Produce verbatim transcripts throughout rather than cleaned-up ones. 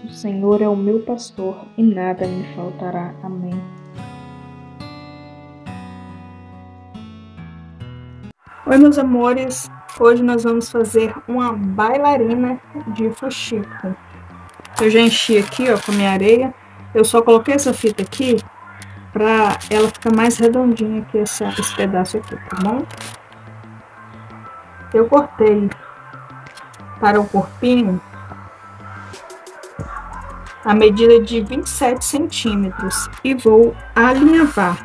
O Senhor é o meu pastor e nada me faltará. Amém. Oi, meus amores. Hoje nós vamos fazer uma bailarina de fuxico. Eu já enchi aqui, ó, com a minha areia. Eu só coloquei essa fita aqui para ela ficar mais redondinha que essa, esse pedaço aqui, tá bom? Eu cortei para o corpinho a medida de vinte e sete centímetros e vou alinhavar.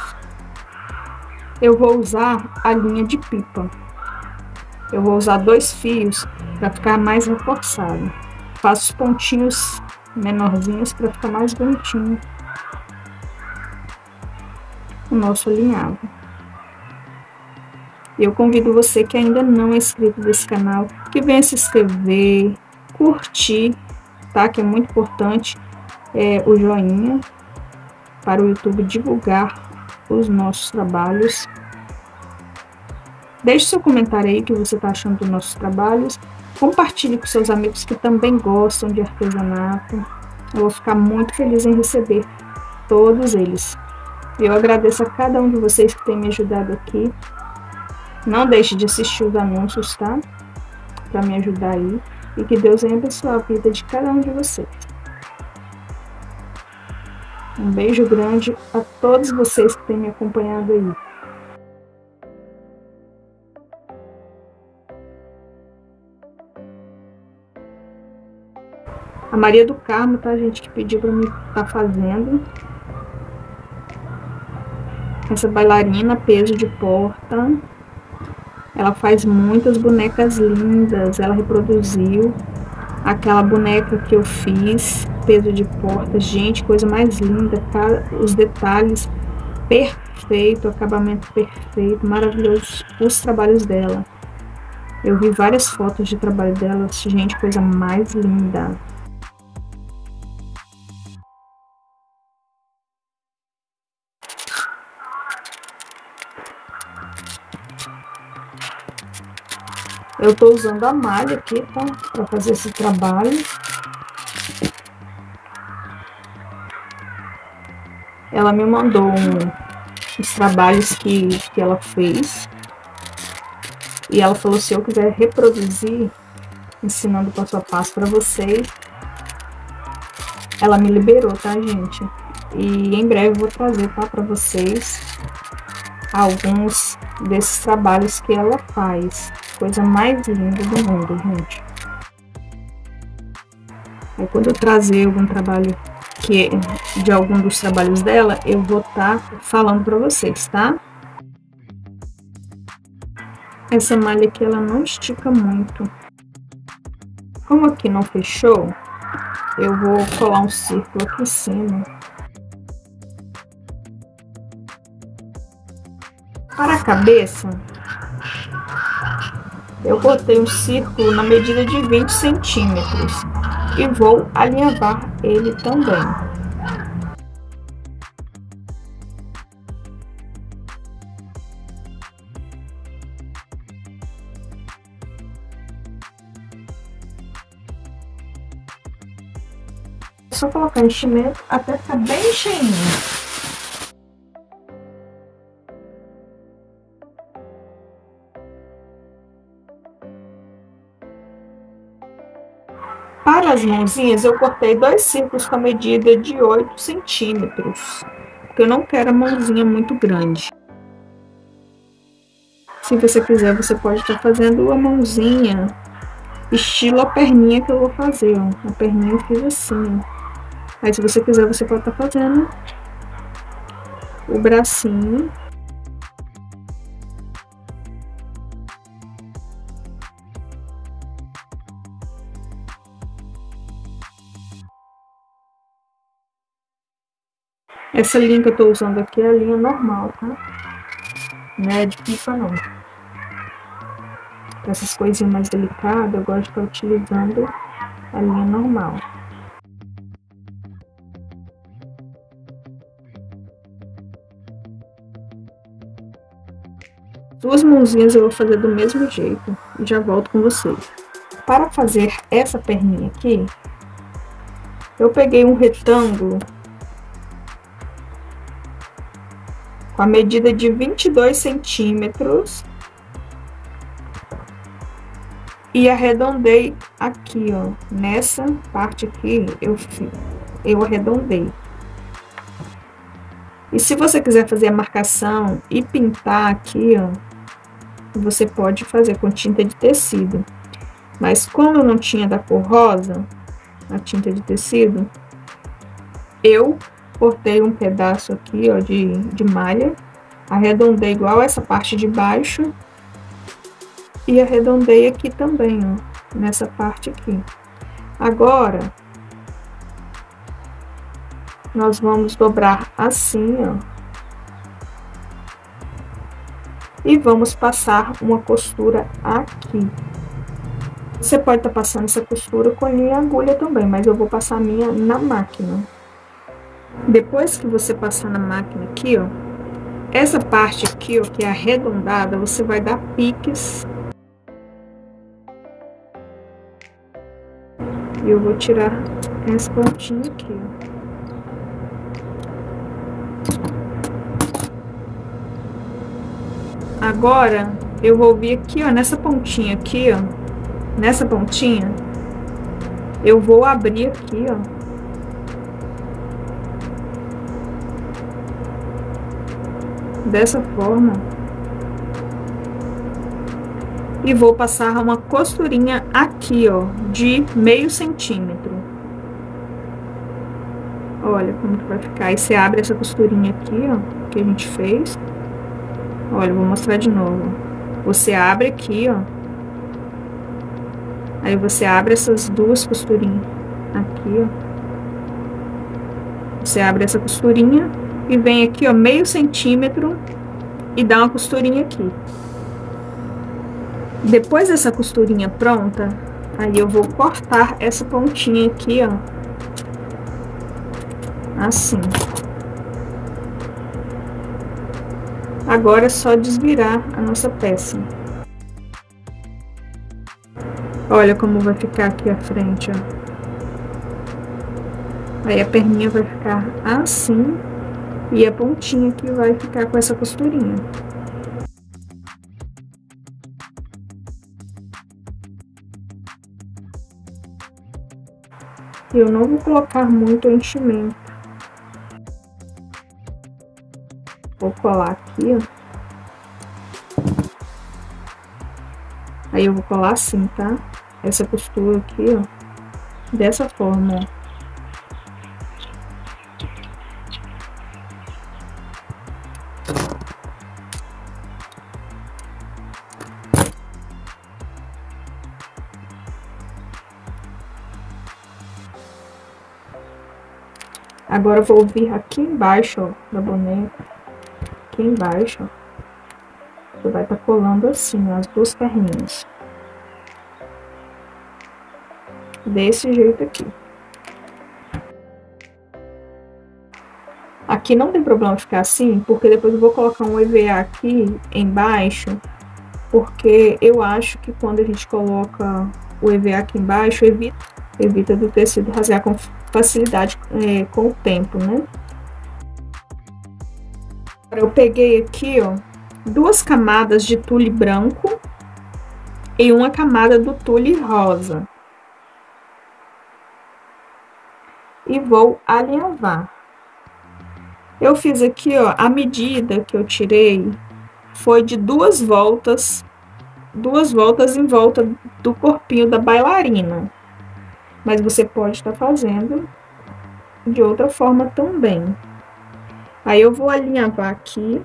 Eu vou usar a linha de pipa. Eu vou usar dois fios para ficar mais reforçado. Faço os pontinhos menorzinhos para ficar mais bonitinho o nosso alinhavo. Eu convido você que ainda não é inscrito nesse canal, que venha se inscrever, curtir, tá? Que é muito importante é, o joinha para o YouTube divulgar os nossos trabalhos. Deixe seu comentário aí o que você está achando dos nossos trabalhos. Compartilhe com seus amigos que também gostam de artesanato. Eu vou ficar muito feliz em receber todos eles. Eu agradeço a cada um de vocês que tem me ajudado aqui. Não deixe de assistir os anúncios, tá? Para me ajudar aí. E que Deus venha abençoar a vida de cada um de vocês. Um beijo grande a todos vocês que têm me acompanhado aí. A Maria do Carmo, tá, gente, que pediu para mim estar fazendo. Essa bailarina, peso de porta. Ela faz muitas bonecas lindas. Ela reproduziu aquela boneca que eu fiz, peso de porta. Gente, coisa mais linda. Os detalhes perfeito, acabamento perfeito, maravilhoso. Os trabalhos dela. Eu vi várias fotos de trabalho dela. Gente, coisa mais linda. Eu tô usando a malha aqui, tá? Pra fazer esse trabalho. Ela me mandou um, os trabalhos que, que ela fez. E ela falou, se eu quiser reproduzir, ensinando passo a passo pra vocês, ela me liberou, tá, gente? E em breve eu vou trazer, tá, pra vocês alguns desses trabalhos que ela faz. Coisa mais linda do mundo, gente. Aí quando eu trazer algum trabalho que de algum dos trabalhos dela, eu vou estar tá falando para vocês, tá? Essa malha aqui, ela não estica muito. Como aqui não fechou, eu vou colar um círculo aqui em cima. Para a cabeça, eu botei um círculo na medida de vinte centímetros e vou alinhavar ele também. É só colocar enchimento até ficar bem cheinho. Para as mãozinhas, eu cortei dois círculos com a medida de oito centímetros, porque eu não quero a mãozinha muito grande. Se você quiser, você pode estar fazendo a mãozinha estilo a perninha que eu vou fazer, ó. A perninha eu fiz assim, ó. Aí, se você quiser, você pode estar fazendo o bracinho. Essa linha que eu tô usando aqui é a linha normal, tá? Não é de pipa, não. Pra essas coisinhas mais delicadas, eu gosto de estar utilizando a linha normal. Duas mãozinhas eu vou fazer do mesmo jeito e já volto com vocês. Para fazer essa perninha aqui, Eu peguei um retângulo com a medida de vinte e dois centímetros e arredondei aqui, ó, nessa parte aqui eu eu arredondei. E se você quiser fazer a marcação e pintar aqui, ó, você pode fazer com tinta de tecido. Mas como eu não tinha da cor rosa, a tinta de tecido, eu cortei um pedaço aqui, ó, de, de malha, arredondei igual essa parte de baixo e arredondei aqui também, ó, nessa parte aqui. Agora, nós vamos dobrar assim, ó, e vamos passar uma costura aqui. Você pode estar passando essa costura com linha e agulha também, mas eu vou passar a minha na máquina. Depois que você passar na máquina aqui, ó, essa parte aqui, ó, que é arredondada, você vai dar piques. E eu vou tirar esse pontinho aqui, ó. Agora, eu vou vir aqui, ó, nessa pontinha aqui, ó. Nessa pontinha, eu vou abrir aqui, ó. Dessa forma. E vou passar uma costurinha aqui, ó, de meio centímetro. Olha como que vai ficar. Aí você abre essa costurinha aqui, ó, que a gente fez. Olha, eu vou mostrar de novo. Você abre aqui, ó. Aí você abre essas duas costurinhas aqui, ó. Você abre essa costurinha e vem aqui, ó, meio centímetro e dá uma costurinha aqui. Depois dessa costurinha pronta, aí eu vou cortar essa pontinha aqui, ó. Assim. Agora é só desvirar a nossa peça. Olha como vai ficar aqui a frente, ó. Aí a perninha vai ficar assim e a pontinha aqui vai ficar com essa costurinha. Eu não vou colocar muito enchimento. Vou colar aqui, ó. Aí eu vou colar assim, tá? Essa costura aqui, ó. Dessa forma, ó. Agora eu vou vir aqui embaixo, ó, da boneca. Aqui embaixo, ó. Você vai estar colando assim, ó, as duas perninhas. Desse jeito aqui. Aqui não tem problema ficar assim, porque depois eu vou colocar um E V A aqui embaixo, porque eu acho que quando a gente coloca o E V A aqui embaixo, evita, evita do tecido rasgar com facilidade é, com o tempo, né? Eu peguei aqui, ó, duas camadas de tule branco e uma camada do tule rosa. E vou alinhavar. Eu fiz aqui, ó, a medida que eu tirei foi de duas voltas, duas voltas em volta do corpinho da bailarina. Mas você pode estar fazendo de outra forma também. Aí eu vou alinhavar aqui.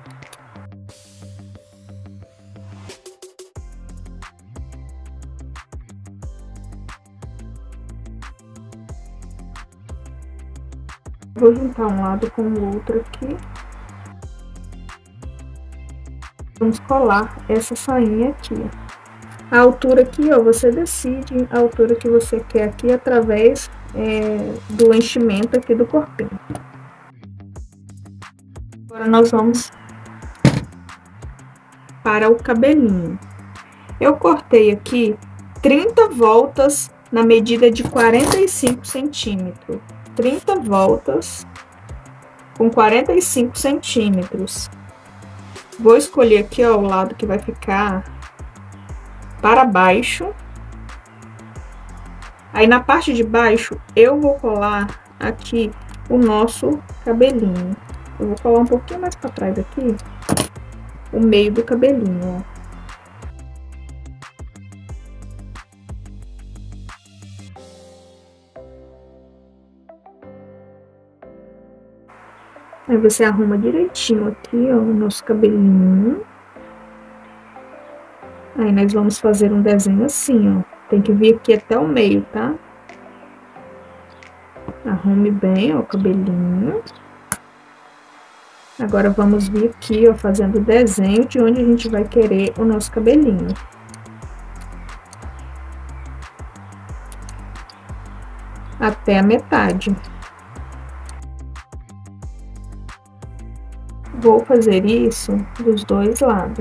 Vou juntar um lado com o outro aqui. Vamos colar essa sainha aqui. A altura aqui, ó, você decide a altura que você quer aqui através é, do enchimento aqui do corpinho. Agora nós vamos para o cabelinho. Eu cortei aqui trinta voltas na medida de quarenta e cinco centímetros. trinta voltas com quarenta e cinco centímetros. Vou escolher aqui, ó, o lado que vai ficar para baixo. Aí, na parte de baixo, eu vou colar aqui o nosso cabelinho. Eu vou colar um pouquinho mais para trás aqui, o meio do cabelinho, ó. Aí você arruma direitinho aqui, ó, o nosso cabelinho. Aí nós vamos fazer um desenho assim, ó. Tem que vir aqui até o meio, tá? Arrume bem, ó, o cabelinho. Agora vamos vir aqui, ó, fazendo o desenho de onde a gente vai querer o nosso cabelinho. Até a metade. Vou fazer isso dos dois lados.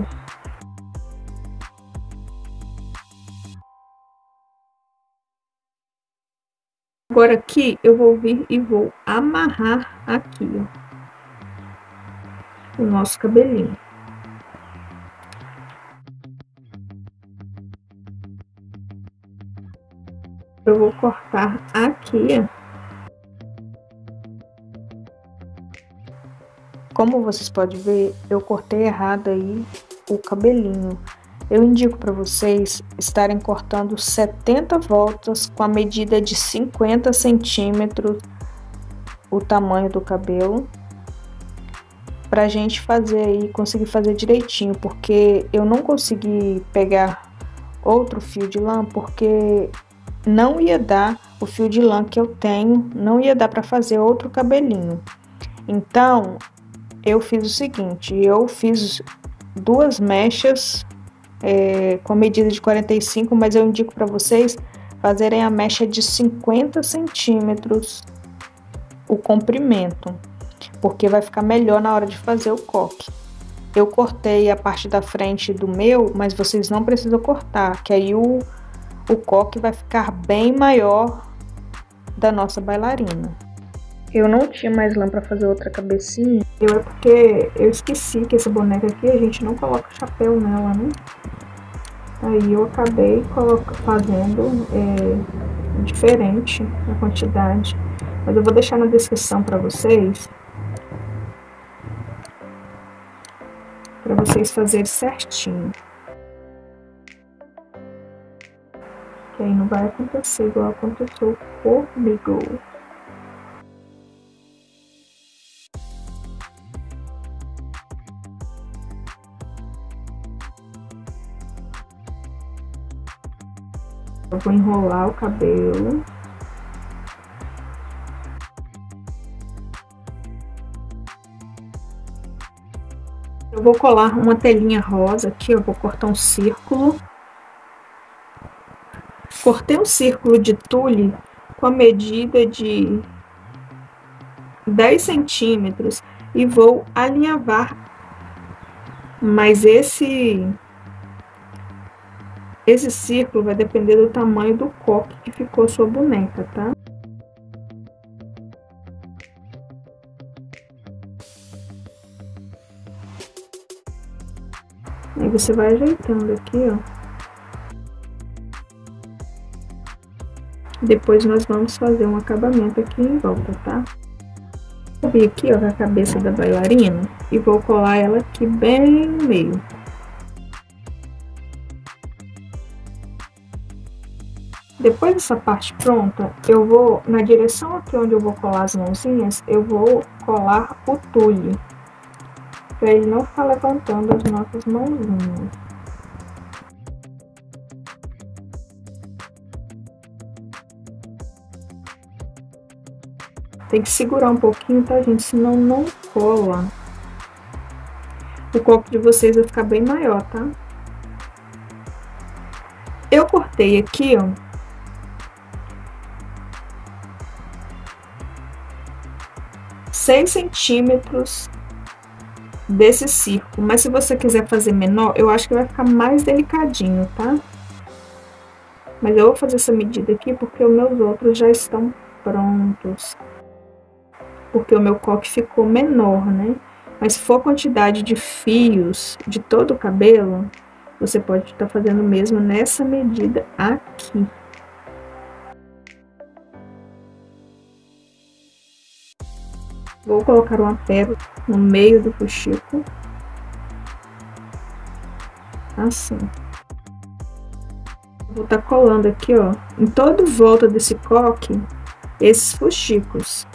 Agora aqui eu vou vir e vou amarrar aqui, ó, o nosso cabelinho. Eu vou cortar aqui, ó. Como vocês podem ver, eu cortei errado aí o cabelinho. Eu indico para vocês estarem cortando setenta voltas com a medida de cinquenta centímetros, o tamanho do cabelo, pra gente fazer aí, conseguir fazer direitinho, porque eu não consegui pegar outro fio de lã, porque não ia dar o fio de lã que eu tenho, não ia dar para fazer outro cabelinho. Então, eu fiz o seguinte, eu fiz duas mechas é, com a medida de quarenta e cinco, mas eu indico para vocês fazerem a mecha de cinquenta centímetros, o comprimento, porque vai ficar melhor na hora de fazer o coque. Eu cortei a parte da frente do meu, mas vocês não precisam cortar, que aí o, o coque vai ficar bem maior da nossa bailarina. Eu não tinha mais lã para fazer outra cabecinha. Eu é porque eu esqueci que essa boneca aqui a gente não coloca chapéu nela, né? Aí eu acabei fazendo é, diferente a quantidade. Mas eu vou deixar na descrição para vocês. Para vocês fazerem certinho. Que aí não vai acontecer igual aconteceu comigo. Eu vou enrolar o cabelo. Eu vou colar uma telinha rosa aqui, eu vou cortar um círculo. Cortei um círculo de tule com a medida de dez centímetros e vou alinhavar. Mas esse... Esse círculo vai depender do tamanho do coque que ficou sua boneca, tá? Aí você vai ajeitando aqui, ó. Depois nós vamos fazer um acabamento aqui em volta, tá? Vou vir aqui, ó, com a cabeça da bailarina e vou colar ela aqui bem no meio. Depois dessa parte pronta, eu vou, na direção aqui onde eu vou colar as mãozinhas, eu vou colar o tule, para ele não ficar levantando as nossas mãozinhas. Tem que segurar um pouquinho, tá, gente? Senão não cola. O coque de vocês vai ficar bem maior, tá? Eu cortei aqui, ó, seis centímetros desse círculo, mas se você quiser fazer menor, eu acho que vai ficar mais delicadinho, tá? Mas eu vou fazer essa medida aqui porque os meus outros já estão prontos. porque o meu coque ficou menor, né? Mas se for quantidade de fios de todo o cabelo, você pode estar fazendo mesmo nessa medida aqui. Vou colocar uma pérola no meio do fuxico. Assim. Vou estar colando aqui, ó, em toda volta desse coque, esses fuxicos.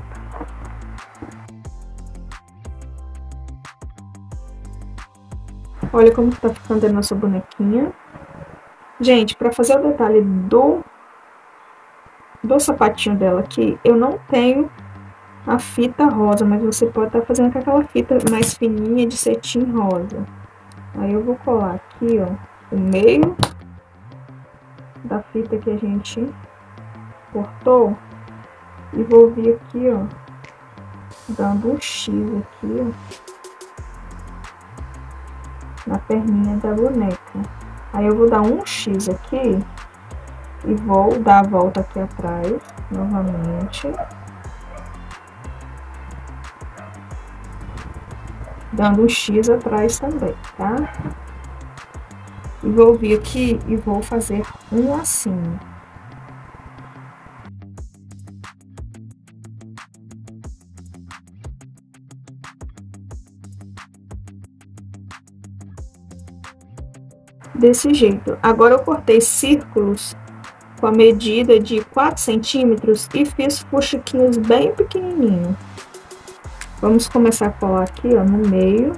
Olha como tá ficando a nossa bonequinha. Gente, para fazer o detalhe do, do sapatinho dela aqui, eu não tenho a fita rosa, mas você pode estar fazendo com aquela fita mais fininha de cetim rosa. Aí eu vou colar aqui, ó, o meio da fita que a gente cortou e vou vir aqui, ó, dando um X aqui, ó, na perninha da boneca. Aí eu vou dar um X aqui e vou dar a volta aqui atrás novamente, dando um X atrás também, tá? E vou vir aqui e vou fazer um lacinho. Desse jeito. Agora eu cortei círculos com a medida de quatro centímetros e fiz fuxiquinhos bem pequenininho. Vamos começar a colar aqui, ó, no meio.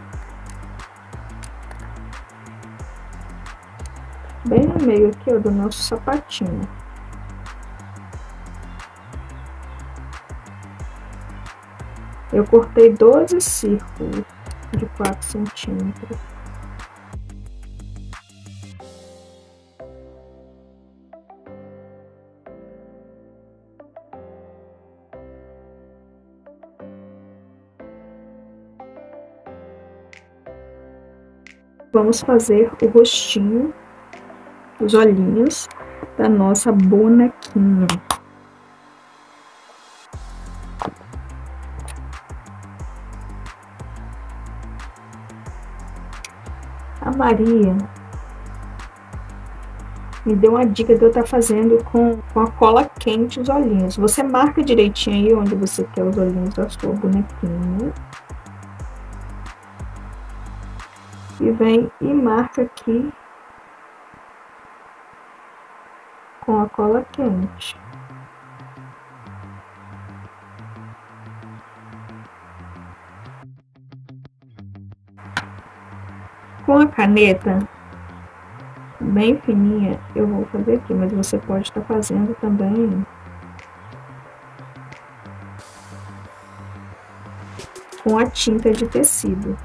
Bem no meio aqui, ó, do nosso sapatinho. Eu cortei doze círculos de quatro centímetros. Vamos fazer o rostinho, os olhinhos da nossa bonequinha. A Maria me deu uma dica de eu estar fazendo com, com a cola quente os olhinhos. Você marca direitinho aí onde você quer os olhinhos da sua bonequinha. E vem e marca aqui com a cola quente. Com a caneta bem fininha, eu vou fazer aqui, mas você pode estar fazendo também com a tinta de tecido.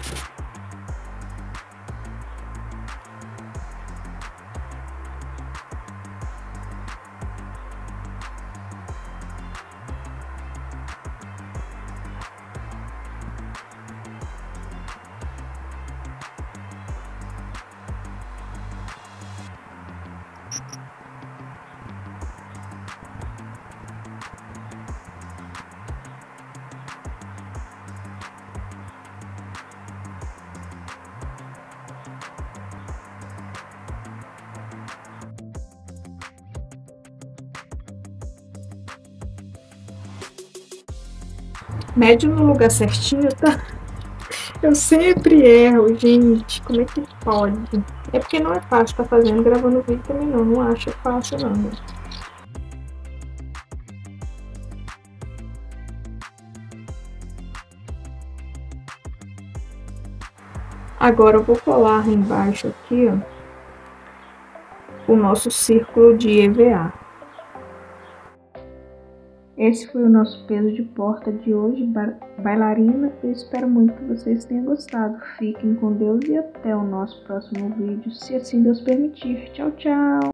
Mede no lugar certinho, tá? Eu sempre erro, gente. Como é que pode? É porque não é fácil tá fazendo, gravando vídeo também não. Não acho fácil, não. Agora eu vou colar embaixo aqui, ó, o nosso círculo de E V A. Esse foi o nosso peso de porta de hoje, bailarina. Eu espero muito que vocês tenham gostado. Fiquem com Deus e até o nosso próximo vídeo, se assim Deus permitir. Tchau, tchau!